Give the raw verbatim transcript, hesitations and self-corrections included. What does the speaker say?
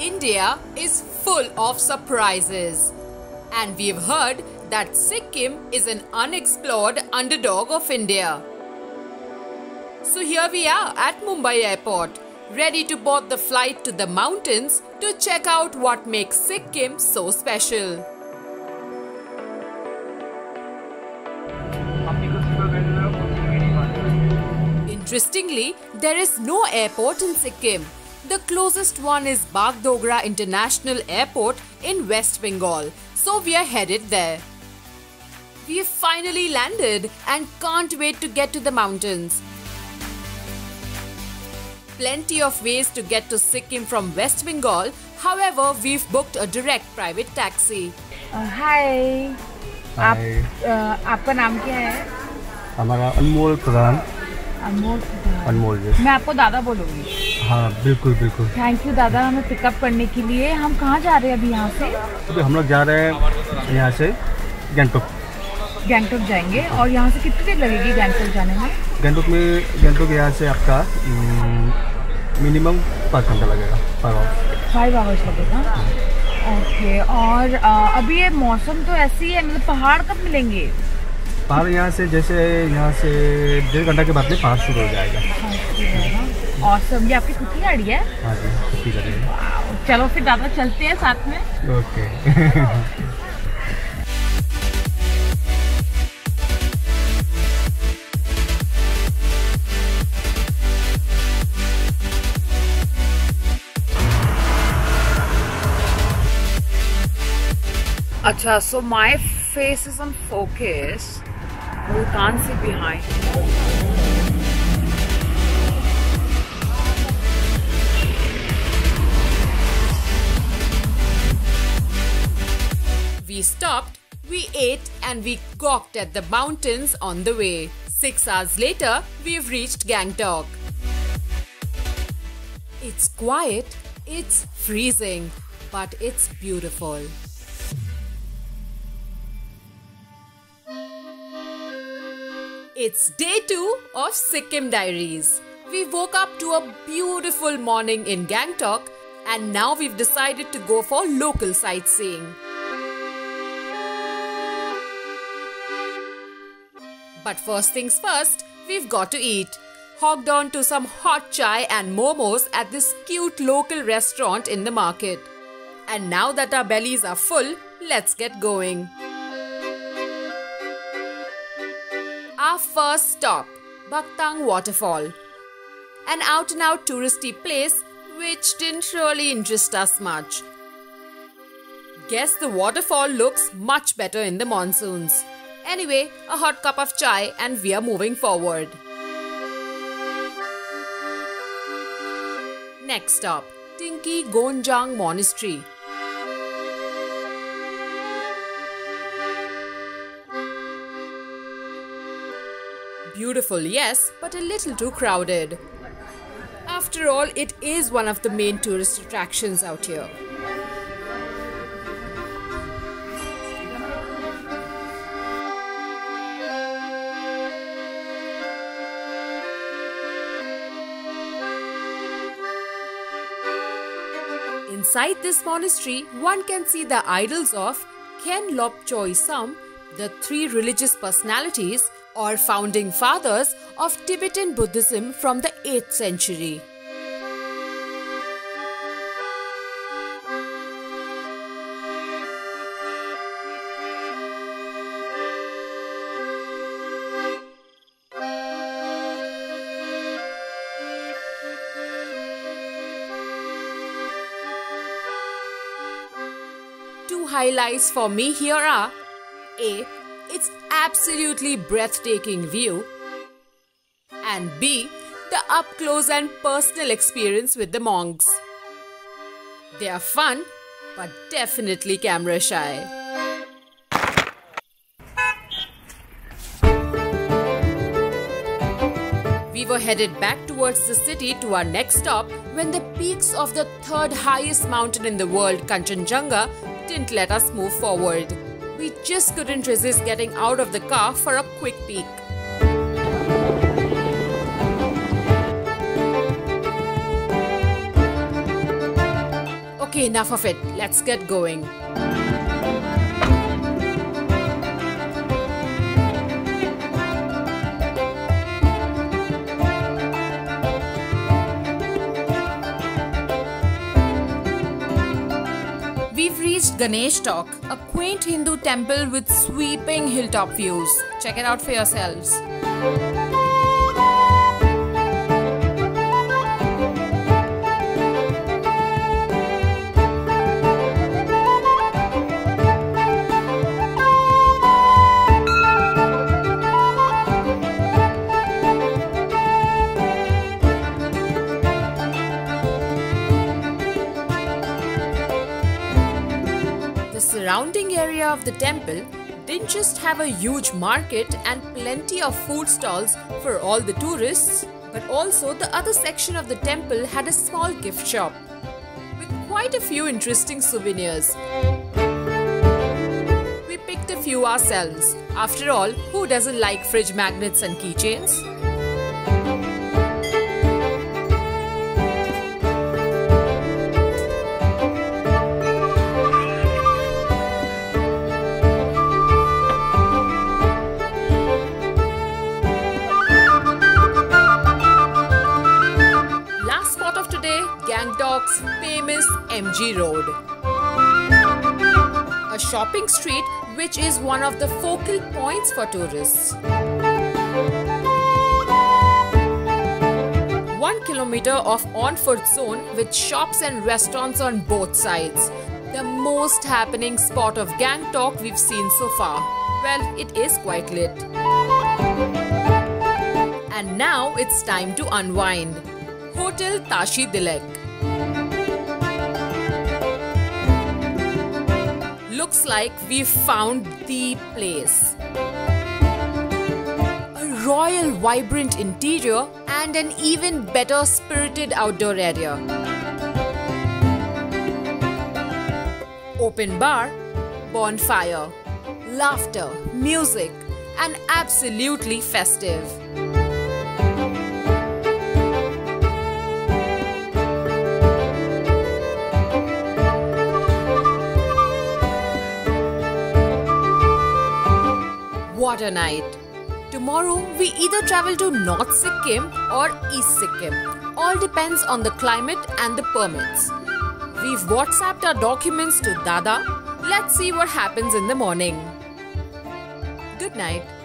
India is full of surprises. And we've heard that Sikkim is an unexplored underdog of India. So here we are at Mumbai Airport, ready to board the flight to the mountains to check out what makes Sikkim so special. Interestingly, there is no airport in Sikkim. The closest one is Bagdogra International Airport in West Bengal, so we are headed there. We have finally landed and can't wait to get to the mountains. Plenty of ways to get to Sikkim from West Bengal, however, we've booked a direct private taxi. हाय आप uh, आपका नाम क्या है? हमारा अनमोल प्रधान। अनमोल प्रधान। अनमोल जी। मैं आपको दादा बोलूँगी। हाँ बिल्कुल बिल्कुल। थैंक यू दादा हमें पिकअप करने के लिए। हम कहाँ जा रहे हैं अभी यहाँ से? अभी हम लोग जा रहे हैं यहाँ से गंगटोक। गंगटोक जाएंगे और यहाँ से कितनी देर लगेगी गंगटोक जाने में? गंगटोक में गंगटोक यहाँ से आपका मिनिमम पाँच घंटा लगेगा। फाइव आवर्स फाइव आवर्स लगेगा। ओके और आ, अभी ये मौसम तो ऐसी है, मतलब पहाड़ कब मिलेंगे? पहाड़ यहाँ से जैसे यहाँ से डेढ़ घंटा के बाद में पहाड़ शुरू हो जाएगा। ऑसम। ये आपकी खुद की गाड़ी है? हाँ जी खुद की गाड़ी है। चलो फिर दादा चलते हैं साथ में। Okay. Acha, so my face is on focus. We can't see behind. We stopped, we ate and we gawked at the mountains on the way. Six hours later, we've reached Gangtok. It's quiet, it's freezing, but it's beautiful. It's day two of Sikkim Diaries. We woke up to a beautiful morning in Gangtok and now we've decided to go for local sightseeing. But first things first, we've got to eat. Hogged on to some hot chai and momos at this cute local restaurant in the market. And now that our bellies are full, let's get going. Our first stop, Baktang Waterfall. An out-and-out touristy place which didn't really interest us much. Guess the waterfall looks much better in the monsoons. Anyway, a hot cup of chai and we are moving forward. Next stop, Tinki Gonjang Monastery. Beautiful, yes, but a little too crowded. After all, it is one of the main tourist attractions out here. Inside this monastery, one can see the idols of Khen Lop-Choi Sam, the three religious personalities or founding fathers of Tibetan Buddhism from the eighth century. Two highlights for me here are A. It's absolutely breathtaking view, and B. The up-close and personal experience with the monks. They are fun, but definitely camera shy. We were headed back towards the city to our next stop when the peaks of the third highest mountain in the world, Kanchenjunga, didn't let us move forward. We just couldn't resist getting out of the car for a quick peek. Okay, enough of it. Let's get going. We've reached Ganesh Talk, a quaint Hindu temple with sweeping hilltop views. Check it out for yourselves. The surrounding area of the temple didn't just have a huge market and plenty of food stalls for all the tourists, but also the other section of the temple had a small gift shop with quite a few interesting souvenirs. We picked a few ourselves. After all, who doesn't like fridge magnets and keychains? Gangtok's famous M G Road, a shopping street which is one of the focal points for tourists. One kilometer of on-foot zone with shops and restaurants on both sides. The most happening spot of Gangtok we've seen so far. Well, it is quite lit. And now it's time to unwind. Hotel Tashi Dilek. Looks like we've found the place. A royal, vibrant interior and an even better spirited outdoor area. Open bar, bonfire, laughter, music, and absolutely festive. What a night! Tomorrow we either travel to North Sikkim or East Sikkim. All depends on the climate and the permits. We've WhatsApped our documents to Dada. Let's see what happens in the morning. Good night.